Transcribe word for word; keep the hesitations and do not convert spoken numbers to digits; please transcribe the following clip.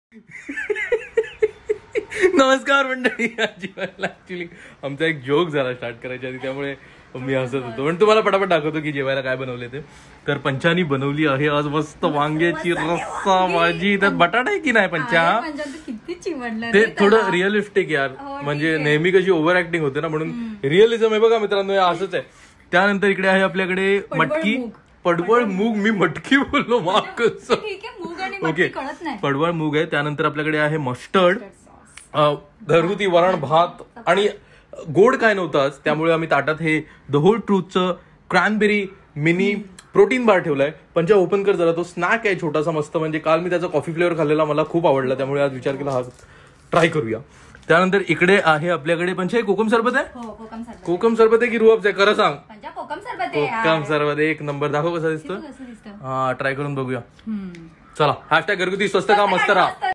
नमस्कार मंडळी. ऍक्च्युली आमचा एक जोक झाला स्टार्ट करायच्या आधी, त्यामुळे मी हसत होतो. पण तुम्हाला पटापट दाखवतो की जेवायला काय बनवले ते. तर पंचानी बनवली आहे आज मस्त वांग्याची रस्सा भाजी. त्यात बटाटा आहे की नाही पंचा? ते थोडं रिअलिस्टिक यार, म्हणजे नेहमी कशी ओव्हर ऍक्टिंग होते ना, म्हणून रिअलिझम आहे. बघा मित्रांनो, हे असंच आहे. त्यानंतर इकडे आहे आपल्याकडे मटकी, पडवळ मूग. मी मटकी बोललो, माग. ओके, पडवळ मूग आहे. त्यानंतर आपल्याकडे आहे मस्टर्ड, घरगुती वरण भात, आणि गोड काय नव्हताच, त्यामुळे आम्ही ताटात हे द होल ट्रूथचं क्रॅनबेरी मिनी प्रोटीन बार ठेवलाय. पंचा ओपन कर जरा. तो स्नॅक आहे छोटासा मस्त, म्हणजे काल मी त्याचा कॉफी फ्लेवर खाल्लेला, मला खूप आवडला, त्यामुळे आज विचार केला हा ट्राय करूया. त्यानंतर इकडे आहे आपल्याकडे पंचा कोकम सरबत आहे. कोकम सरबत आहे की रूअफचा आहे, खरं सांग. कोकम सरबत एक नंबर. दाखव कसा दिसतो. हा, ट्राय करून बघूया. चला, हॅशटॅग घरगुती स्वस्त का मस्त राहा.